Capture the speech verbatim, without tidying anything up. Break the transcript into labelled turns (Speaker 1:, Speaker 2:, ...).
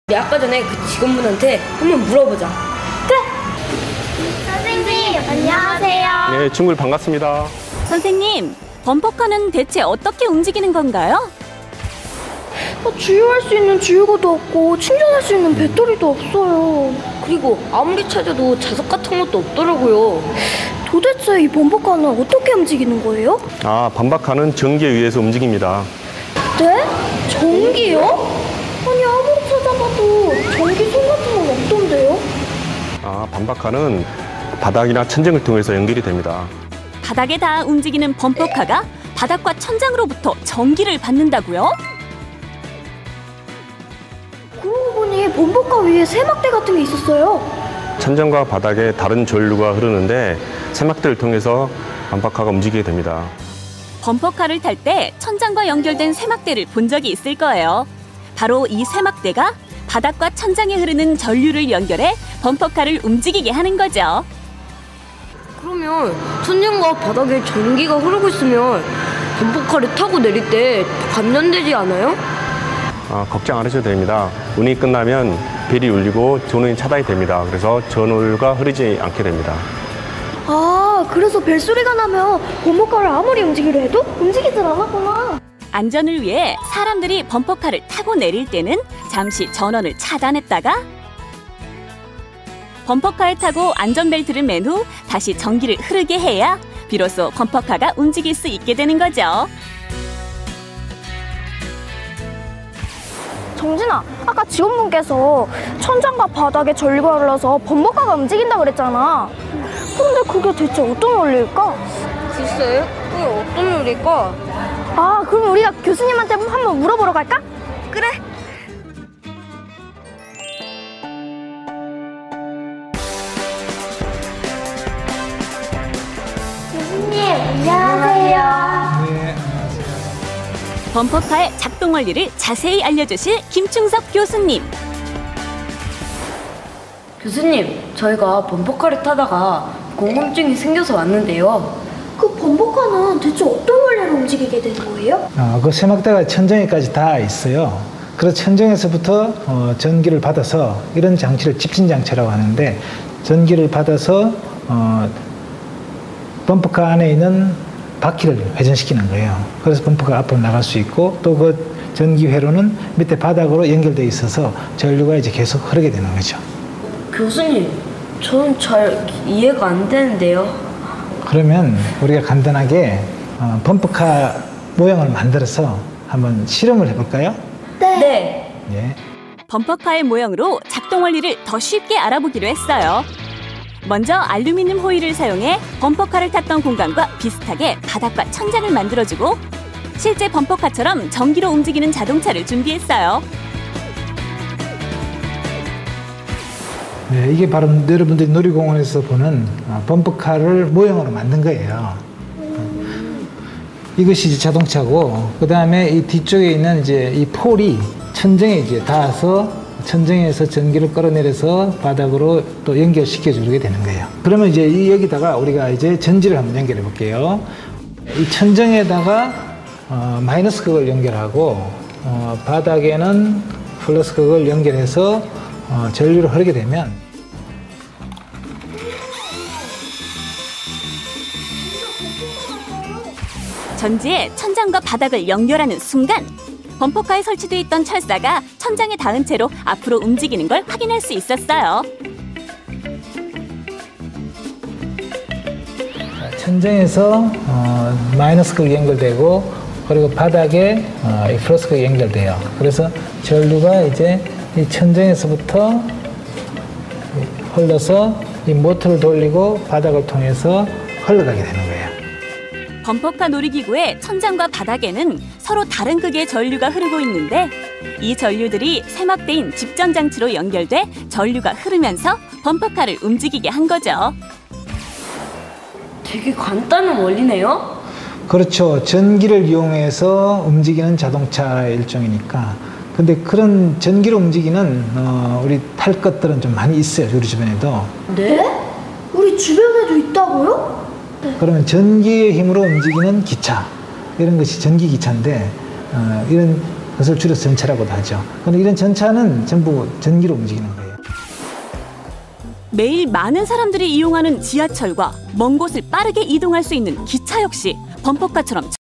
Speaker 1: 우리 아까 전에 그 직원분한테 한번 물어보자.
Speaker 2: 그래! 선생님, 안녕하세요.
Speaker 3: 네, 친구들 반갑습니다.
Speaker 4: 선생님, 범퍼카는 대체 어떻게 움직이는 건가요?
Speaker 2: 어, 주유할 수 있는 주유구도 없고 충전할 수 있는 배터리도 없어요.
Speaker 1: 그리고 아무리 찾아도 자석 같은 것도 없더라고요.
Speaker 2: 도대체 이 범퍼카는 어떻게 움직이는 거예요?
Speaker 3: 아, 범퍼카는 전기에 의해서 움직입니다.
Speaker 2: 네? 전기요? 아니 아무리 찾아봐도 전기 손 같은 건 없던데요?
Speaker 3: 아, 범퍼카는 바닥이나 천장을 통해서 연결이 됩니다.
Speaker 4: 바닥에 닿아 움직이는 범퍼카가 바닥과 천장으로부터 전기를 받는다고요?
Speaker 2: 그러고 보니 범퍼카 위에 세막대 같은 게 있었어요.
Speaker 3: 천장과 바닥에 다른 전류가 흐르는데 세막대를 통해서 범퍼카가 움직이게 됩니다.
Speaker 4: 범퍼카를 탈 때 천장과 연결된 쇠막대를 본 적이 있을 거예요. 바로 이 쇠막대가 바닥과 천장에 흐르는 전류를 연결해 범퍼카를 움직이게 하는 거죠.
Speaker 1: 그러면 천장과 바닥에 전기가 흐르고 있으면 범퍼카를 타고 내릴 때 감전되지 않아요?
Speaker 3: 아, 걱정 안 하셔도 됩니다. 운이 끝나면 벨이 울리고 전원이 차단이 됩니다. 그래서 전류가 흐르지 않게 됩니다.
Speaker 2: 아, 그래서 벨소리가 나면 범퍼카를 아무리 움직이려 해도 움직이질 않았구나.
Speaker 4: 안전을 위해 사람들이 범퍼카를 타고 내릴 때는 잠시 전원을 차단했다가 범퍼카에 타고 안전벨트를 맨 후 다시 전기를 흐르게 해야 비로소 범퍼카가 움직일 수 있게 되는 거죠.
Speaker 2: 정진아, 아까 직원분께서 천장과 바닥에 전류가 흘러서 범퍼카가 움직인다고 그랬잖아. 근데 그게 대체 어떤 원리일까?
Speaker 1: 글쎄, 그게 어떤 요리일까?
Speaker 2: 아, 그럼 우리가 교수님한테 한번 물어보러 갈까?
Speaker 1: 그래!
Speaker 2: 교수님, 안녕하세요.
Speaker 4: 범퍼카의 작동 원리를 자세히 알려주실 김충석 교수님.
Speaker 1: 교수님, 저희가 범퍼카를 타다가 궁금증이 생겨서 왔는데요.
Speaker 2: 그 범퍼카는 대체 어떤 원리로 움직이게 되는 거예요?
Speaker 5: 어, 그 세막대가 천정에까지 다 있어요. 그래서 천정에서부터 어, 전기를 받아서 이런 장치를 집진장치라고 하는데 전기를 받아서 어, 범퍼카 안에 있는 바퀴를 회전시키는 거예요. 그래서 범퍼가 앞으로 나갈 수 있고 또 그 전기 회로는 밑에 바닥으로 연결되어 있어서 전류가 이제 계속 흐르게 되는 거죠.
Speaker 1: 교수님, 저는 잘 이해가 안 되는데요.
Speaker 5: 그러면 우리가 간단하게 어, 범퍼카 모양을 만들어서 한번 실험을 해볼까요?
Speaker 2: 네.
Speaker 1: 네.
Speaker 5: 예.
Speaker 4: 범퍼카의 모형으로 작동 원리를 더 쉽게 알아보기로 했어요. 먼저 알루미늄 호일을 사용해 범퍼카를 탔던 공간과 비슷하게 바닥과 천장을 만들어주고 실제 범퍼카처럼 전기로 움직이는 자동차를 준비했어요.
Speaker 5: 네, 이게 바로 여러분들이 놀이공원에서 보는 범퍼카를 모형으로 만든 거예요. 이것이 이제 자동차고, 그 다음에 이 뒤쪽에 있는 이제 이 폴이 천정에 이제 닿아서 천정에서 전기를 끌어내려서 바닥으로 또 연결시켜 주게 되는 거예요. 그러면 이제 이 여기다가 우리가 이제 전지를 한번 연결해 볼게요. 이 천정에다가 어, 마이너스 극을 연결하고 어, 바닥에는 플러스 극을 연결해서 어, 전류를 흐르게 되면
Speaker 4: 전지에 천장과 바닥을 연결하는 순간 범퍼카에 설치되어 있던 철사가 천장에 닿은 채로 앞으로 움직이는 걸 확인할 수 있었어요.
Speaker 5: 천정에서 어, 마이너스 극이 연결되고 그리고 바닥에 어, 이 플러스 극이 연결돼요. 그래서 전류가 이제 이 천정에서부터 흘러서 이 모터를 돌리고 바닥을 통해서 흘러가게 되는 거예요.
Speaker 4: 범퍼카 놀이기구의 천장과 바닥에는 서로 다른 극의 전류가 흐르고 있는데 이 전류들이 세막대인 집전장치로 연결돼 전류가 흐르면서 범퍼카를 움직이게 한 거죠.
Speaker 1: 되게 간단한 원리네요.
Speaker 5: 그렇죠. 전기를 이용해서 움직이는 자동차 일종이니까. 근데 그런 전기로 움직이는 어, 우리 탈 것들은 좀 많이 있어요. 우리 주변에도.
Speaker 2: 네? 우리 주변에도 있다고요?
Speaker 5: 그러면 전기의 힘으로 움직이는 기차, 이런 것이 전기기차인데 어, 이런 그것을 줄여서 전차라고도 하죠. 그런데 이런 전차는 전부 전기로 움직이는 거예요.
Speaker 4: 매일 많은 사람들이 이용하는 지하철과 먼 곳을 빠르게 이동할 수 있는 기차 역시 범퍼카처럼